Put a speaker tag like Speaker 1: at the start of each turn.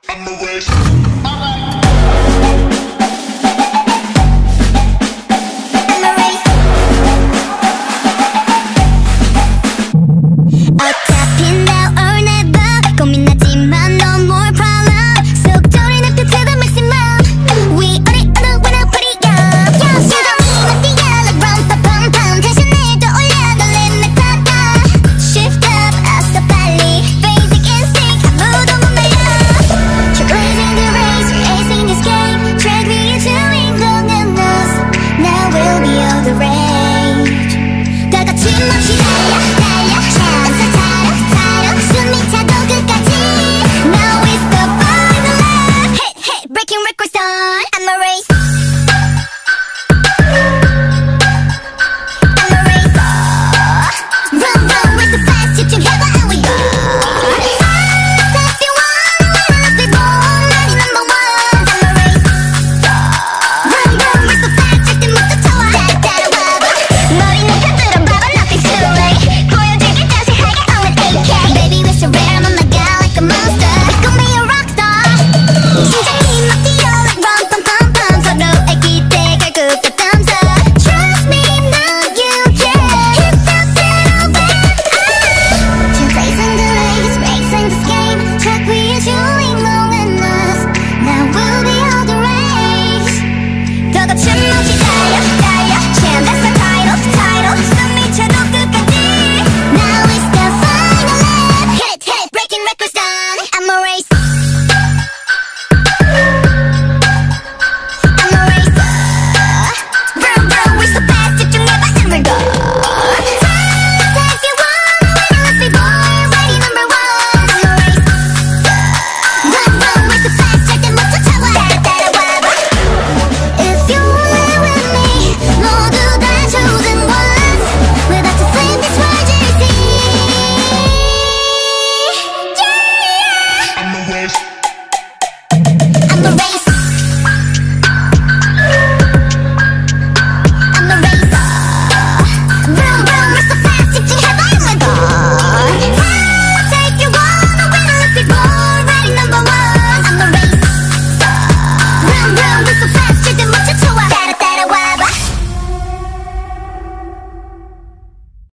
Speaker 1: I'm a race.
Speaker 2: 어차피 now or never 고민하지만 no more problem 속도를 높여 to the maximum We on it when I'm pretty young 시동이 막 뛰어 like rum pa pum pum 텐션을 더 올려 the limit 닫아 Shift up 아싸 빨리 Basic instinct 아무도 못 말려 You're blazing the race, racing this game Drag 위에 주인공은 us Now we'll be all the rage 다 같이 멈추 달려 달려 breaking records done. I'm a race. I'm a race. Run, run, we're so fast, you can hear and we go. If you want, let's be born, ready number one. I'm a race. Run, run, we're so fast, 절대 못 쫓아와. 따라와봐. 머리 높여 들어봐봐, nothing's too late. 보여줄게 자세하게, I'm an AK. Baby, we're so rare, I'm on my god like a monster. Gonna be a rock star.